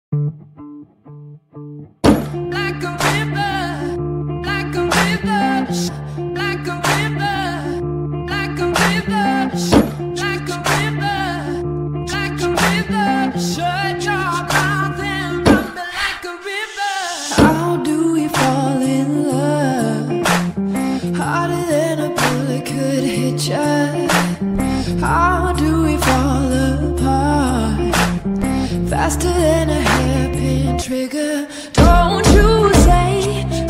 Like a river, like a river, like a river, like a river, like a river, like a river. Shut your mouth and run me like a river. How do we fall in love? Harder than a bullet could hit ya. How do we fall apart? Faster than a hairpin trigger. Don't you say